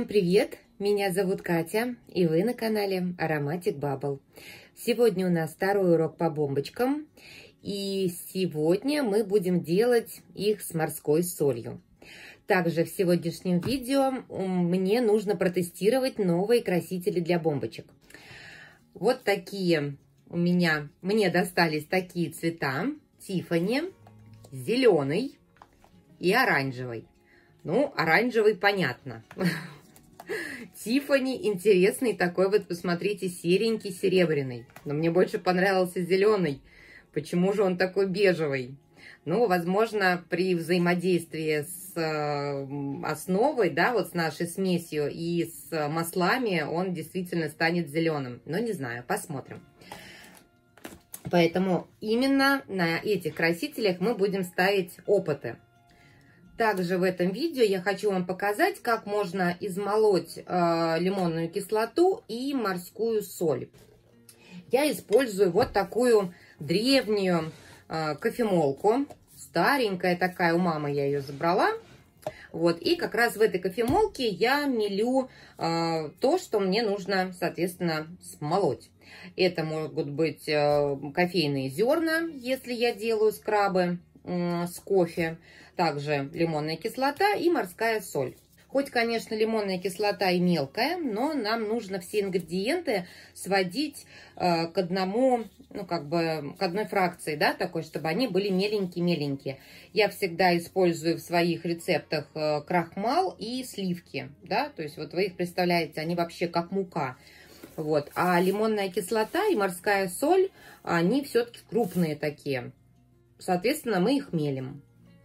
Всем привет! Меня зовут Катя, и вы на канале Aromatic Bubble. Сегодня у нас второй урок по бомбочкам, и сегодня мы будем делать их с морской солью. Также в сегодняшнем видео мне нужно протестировать новые красители для бомбочек. Вот такие мне достались такие цвета: Тиффани, зеленый и оранжевый. Ну, оранжевый понятно. Тиффани интересный такой вот, посмотрите, серенький, серебряный. Но мне больше понравился зеленый. Почему же он такой бежевый? Ну, возможно, при взаимодействии с основой, да, вот с нашей смесью и с маслами он действительно станет зеленым. Но не знаю, посмотрим. Поэтому именно на этих красителях мы будем ставить опыты. Также в этом видео я хочу вам показать, как можно измолоть лимонную кислоту и морскую соль. Я использую вот такую древнюю кофемолку. Старенькая такая, у мамы я ее забрала. Вот, и как раз в этой кофемолке я мелю то, что мне нужно, соответственно, смолоть. Это могут быть кофейные зерна, если я делаю скрабы с кофе. Также лимонная кислота и морская соль. Хоть, конечно, лимонная кислота и мелкая, но нам нужно все ингредиенты сводить к одному, ну, как бы, к одной фракции, да, такой, чтобы они были меленькие-меленькие. Я всегда использую в своих рецептах крахмал и сливки, да, то есть вот вы их представляете, они вообще как мука. Вот, а лимонная кислота и морская соль, они все-таки крупные такие. Соответственно, мы их мелим.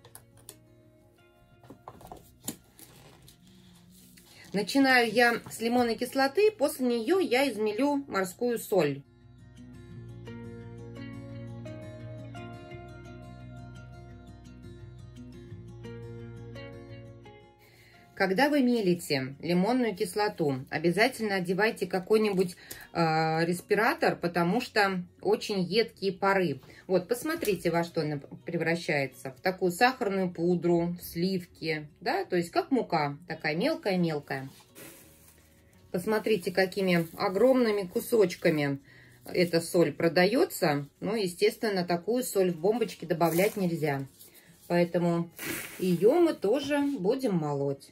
Начинаю я с лимонной кислоты, после нее я измелю морскую соль. Когда вы мелите лимонную кислоту, обязательно одевайте какой-нибудь респиратор, потому что очень едкие пары. Вот, посмотрите, во что она превращается. В такую сахарную пудру, в сливки, да, то есть как мука, такая мелкая-мелкая. Посмотрите, какими огромными кусочками эта соль продается. Ну, естественно, такую соль в бомбочки добавлять нельзя. Поэтому ее мы тоже будем молоть.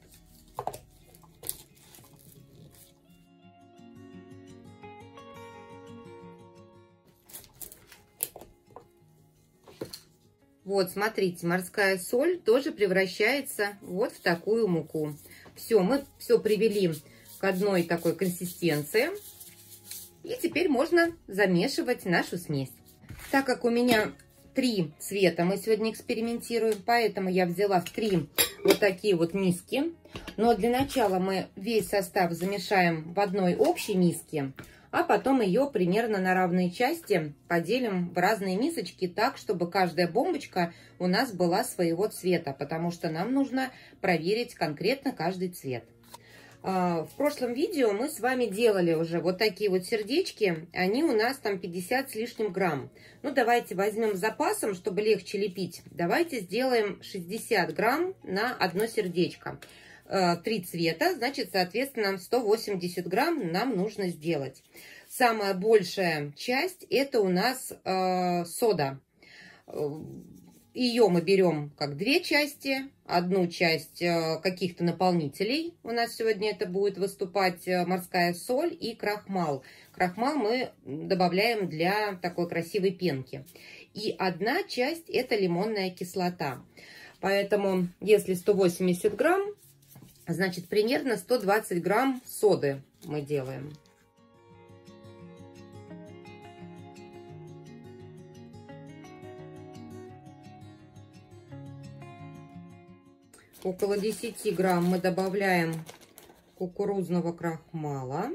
Вот, смотрите, морская соль тоже превращается вот в такую муку. Все, мы все привели к одной такой консистенции. И теперь можно замешивать нашу смесь. Так как у меня 3 цвета, мы сегодня экспериментируем, поэтому я взяла 3 вот такие вот миски. Но для начала мы весь состав замешаем в одной общей миске, а потом ее примерно на равные части поделим в разные мисочки так, чтобы каждая бомбочка у нас была своего цвета, потому что нам нужно проверить конкретно каждый цвет. В прошлом видео мы с вами делали уже вот такие вот сердечки, они у нас там 50 с лишним грамм. Ну, давайте возьмем с запасом, чтобы легче лепить. Давайте сделаем 60 грамм на одно сердечко. 3 цвета, значит, соответственно, 180 грамм нам нужно сделать. Самая большая часть это у нас сода. Ее мы берем как 2 части. Одну часть каких-то наполнителей. У нас сегодня это будет выступать морская соль и крахмал. Крахмал мы добавляем для такой красивой пенки. И одна часть это лимонная кислота. Поэтому, если 180 грамм, значит, примерно 120 грамм соды мы делаем. Около 10 грамм мы добавляем кукурузного крахмала.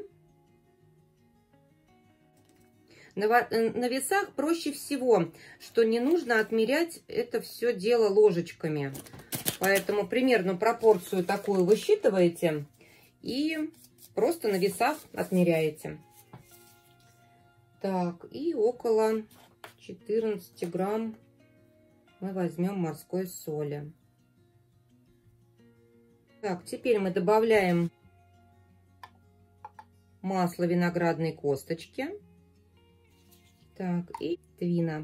На весах проще всего, что не нужно отмерять это все дело ложечками. Поэтому примерно пропорцию такую высчитываете и просто на весах отмеряете. Так, и около 14 грамм мы возьмем морской соли. Так, теперь мы добавляем масло виноградной косточки. Так, и твина.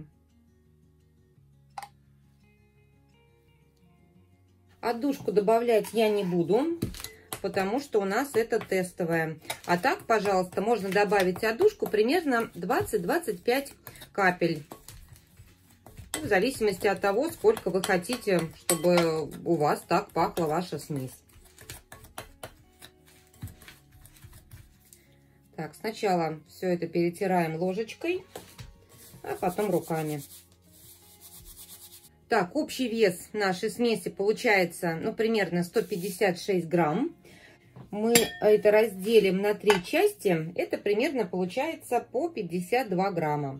Отдушку добавлять я не буду, потому что у нас это тестовое. А так, пожалуйста, можно добавить отдушку примерно 20-25 капель. В зависимости от того, сколько вы хотите, чтобы у вас так пахла ваша смесь. Так, сначала все это перетираем ложечкой, а потом руками. Так, общий вес нашей смеси получается, ну, примерно 156 грамм. Мы это разделим на 3 части. Это примерно получается по 52 грамма.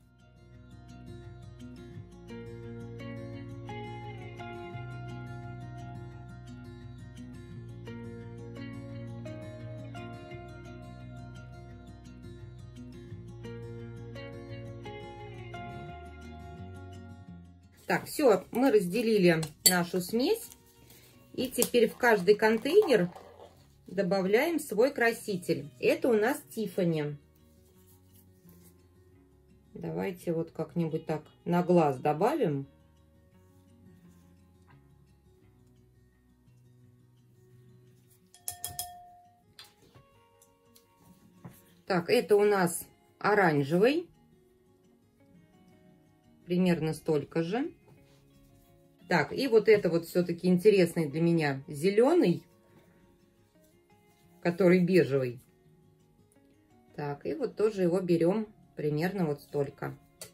Так, все, мы разделили нашу смесь. И теперь в каждый контейнер добавляем свой краситель. Это у нас Тиффани. Давайте вот как-нибудь так на глаз добавим. Так, это у нас оранжевый. Примерно столько же. Так, и вот это вот все-таки интересный для меня зеленый, который бежевый. Так, и вот тоже его берем примерно вот столько.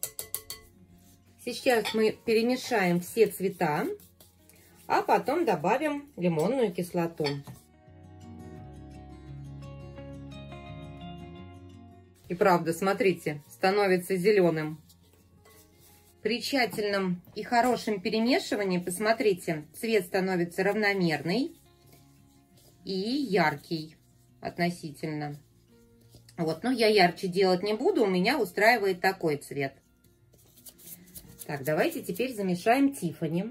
Сейчас мы перемешаем все цвета, а потом добавим лимонную кислоту. И правда, смотрите, становится зеленым. При тщательном и хорошем перемешивании, посмотрите, цвет становится равномерный и яркий относительно. Вот, но я ярче делать не буду, у меня устраивает такой цвет. Так, давайте теперь замешаем Тиффани.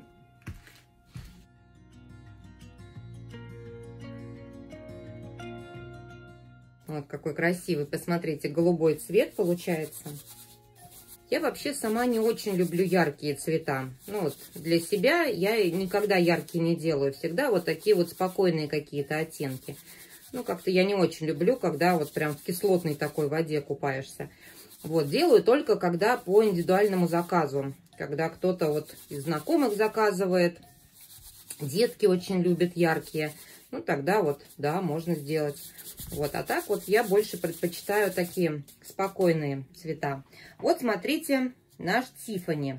Вот какой красивый, посмотрите, голубой цвет получается. Я вообще сама не очень люблю яркие цвета. Ну вот, для себя я никогда яркие не делаю. Всегда вот такие вот спокойные какие-то оттенки. Ну, как-то я не очень люблю, когда вот прям в кислотной такой воде купаешься. Вот, делаю только когда по индивидуальному заказу. Когда кто-то вот из знакомых заказывает. Детки очень любят яркие. Ну, тогда вот, да, можно сделать. Вот, а так вот я больше предпочитаю такие спокойные цвета. Вот, смотрите, наш Тиффани.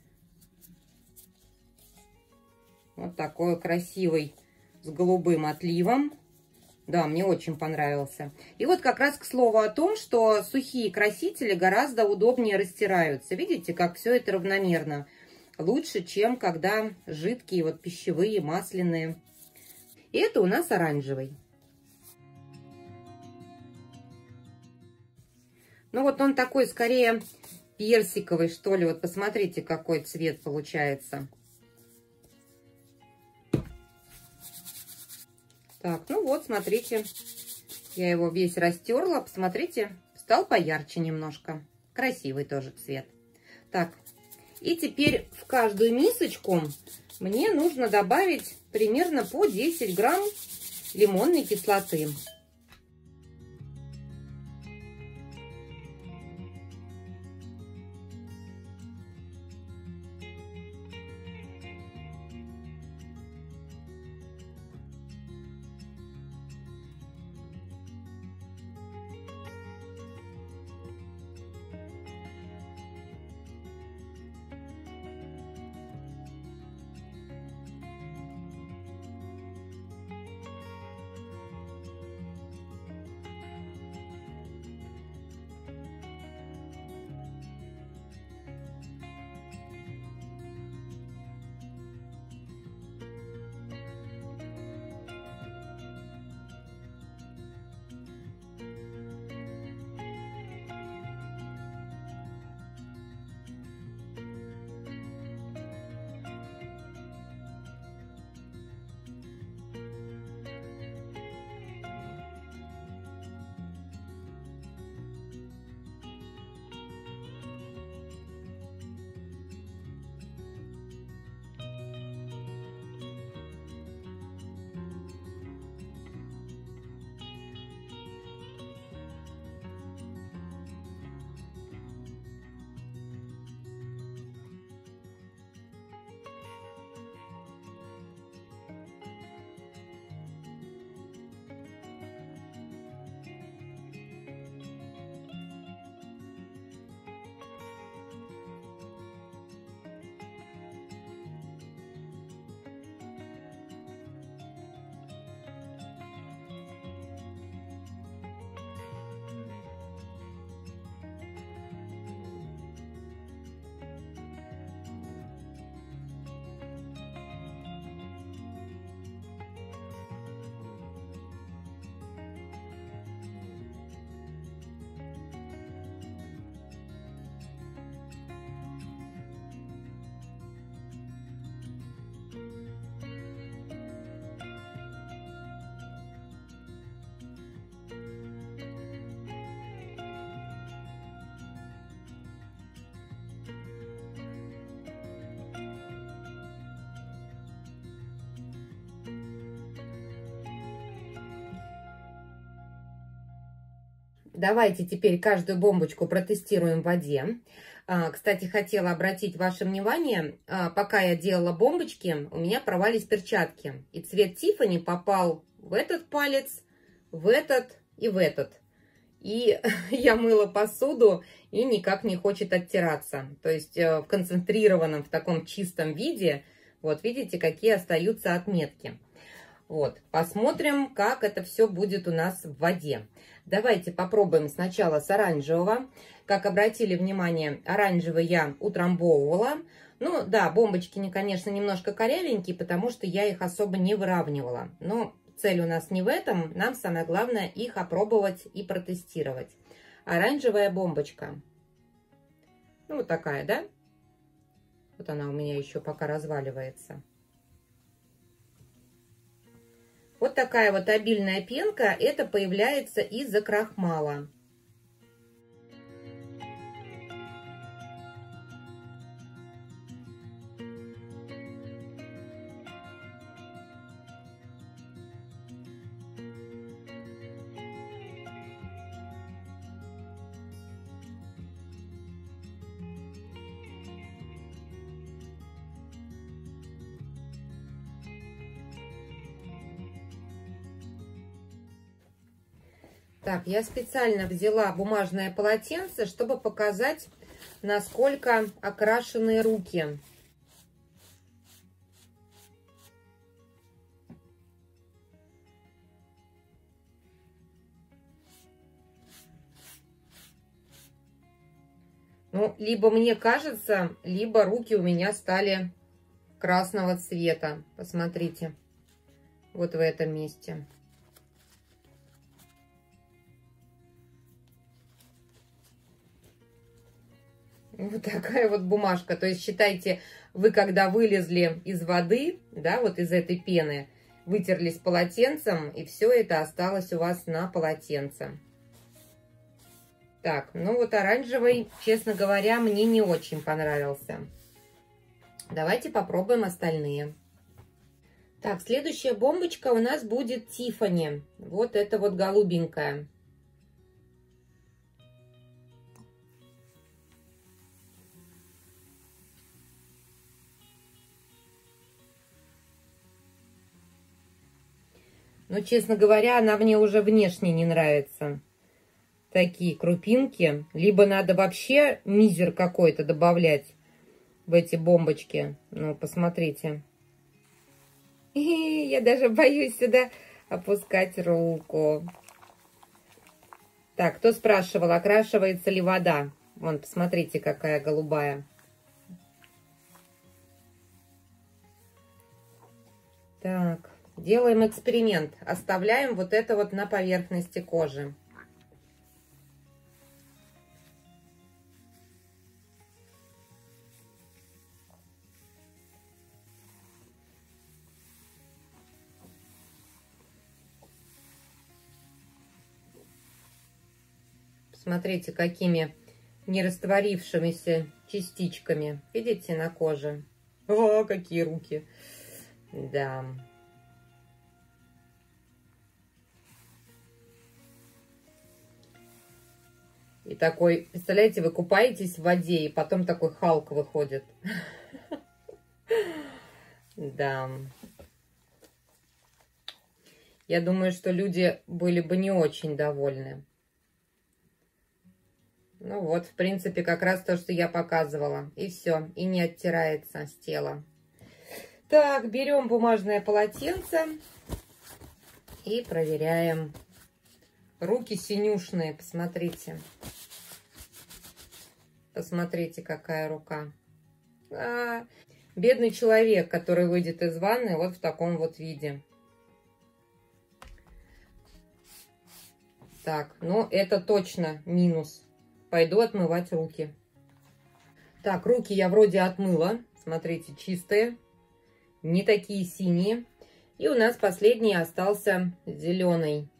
Вот такой красивый, с голубым отливом. Да, мне очень понравился. И вот как раз к слову о том, что сухие красители гораздо удобнее растираются. Видите, как все это равномерно. Лучше, чем когда жидкие, вот пищевые, масляные. И это у нас оранжевый. Ну вот он такой скорее персиковый, что ли. Вот посмотрите, какой цвет получается. Так, ну вот, смотрите. Я его весь растерла. Посмотрите, стал поярче немножко. Красивый тоже цвет. Так, и теперь в каждую мисочку мне нужно добавить примерно по 10 грамм лимонной кислоты. Давайте теперь каждую бомбочку протестируем в воде. Кстати, хотела обратить ваше внимание, пока я делала бомбочки, у меня порвались перчатки. И цвет Тиффани попал в этот палец, в этот и в этот. И я мыла посуду, и никак не хочет оттираться. То есть в концентрированном, в таком чистом виде, вот видите, какие остаются отметки. Вот, посмотрим, как это все будет у нас в воде. Давайте попробуем сначала с оранжевого. Как обратили внимание, оранжевый я утрамбовывала. Ну да, бомбочки, конечно, немножко корявенькие, потому что я их особо не выравнивала. Но цель у нас не в этом, нам самое главное их опробовать и протестировать. Оранжевая бомбочка. Ну вот такая, да? Вот она у меня еще пока разваливается. Вот такая вот обильная пенка, это появляется из-за крахмала. Так, я специально взяла бумажное полотенце, чтобы показать, насколько окрашены руки. Ну, либо мне кажется, либо руки у меня стали красного цвета. Посмотрите, вот в этом месте. Вот такая вот бумажка. То есть, считайте, вы когда вылезли из воды, да, вот из этой пены, вытерлись полотенцем, и все это осталось у вас на полотенце. Так, ну вот оранжевый, честно говоря, мне не очень понравился. Давайте попробуем остальные. Так, следующая бомбочка у нас будет Тиффани. Вот это вот голубенькая. Но, честно говоря, она мне уже внешне не нравится. Такие крупинки. Либо надо вообще мизер какой-то добавлять в эти бомбочки. Ну, посмотрите. Я даже боюсь сюда опускать руку. Так, кто спрашивал, окрашивается ли вода? Вон, посмотрите, какая голубая. Так. Делаем эксперимент. Оставляем вот это вот на поверхности кожи. Смотрите, какими нерастворившимися частичками. Видите, на коже. О, какие руки. Да. И такой, представляете, вы купаетесь в воде, и потом такой Халк выходит. Да. Я думаю, что люди были бы не очень довольны. Ну вот, в принципе, как раз то, что я показывала. И все, и не оттирается с тела. Так, берем бумажное полотенце и проверяем. Руки синюшные, посмотрите. Посмотрите, какая рука. Бедный человек, который выйдет из ванны вот в таком вот виде. Так, ну это точно минус. Пойду отмывать руки. Так, руки я вроде отмыла. Смотрите, чистые. Не такие синие. И у нас последний остался зеленый.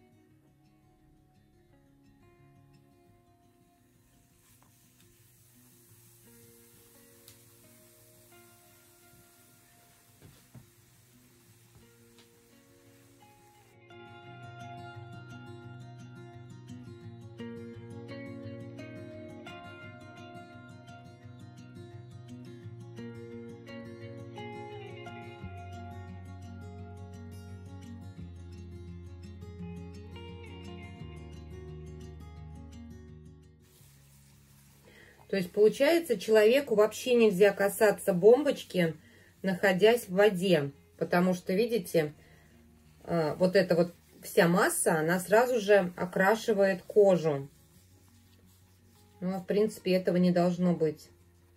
То есть, получается, человеку вообще нельзя касаться бомбочки, находясь в воде. Потому что, видите, вот эта вот вся масса, она сразу же окрашивает кожу. Ну, в принципе, этого не должно быть.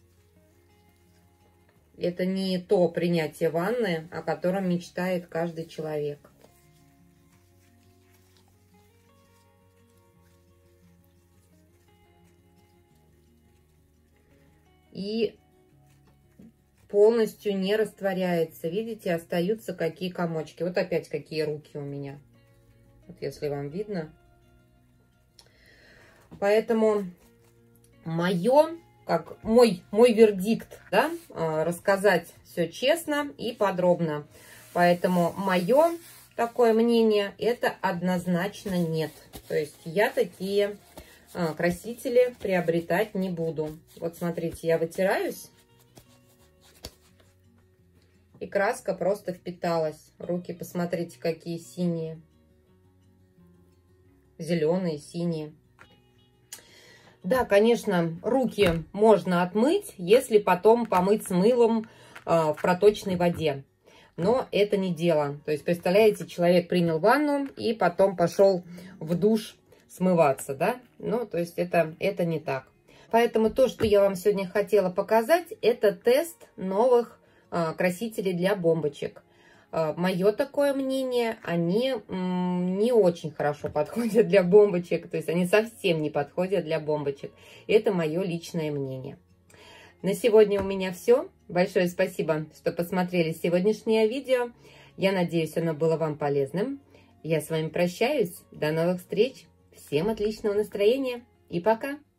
Это не то принятие ванны, о котором мечтает каждый человек. И полностью не растворяется. Видите, остаются какие комочки. Вот опять какие руки у меня. Вот если вам видно. Поэтому мой вердикт, да, рассказать все честно и подробно. Поэтому мое такое мнение, это однозначно нет. То есть я такие красители приобретать не буду. Вот смотрите, я вытираюсь. И краска просто впиталась. Руки, посмотрите, какие синие. Зеленые, синие. Да, конечно, руки можно отмыть, если потом помыть с мылом в проточной воде. Но это не дело. То есть, представляете, человек принял ванну и потом пошел в душ смываться, да? Ну, то есть, это не так. Поэтому то, что я вам сегодня хотела показать, это тест новых красителей для бомбочек. Мое такое мнение, они не очень хорошо подходят для бомбочек, то есть они совсем не подходят для бомбочек. Это мое личное мнение. На сегодня у меня все. Большое спасибо, что посмотрели сегодняшнее видео. Я надеюсь, оно было вам полезным. Я с вами прощаюсь. До новых встреч. Всем отличного настроения и пока!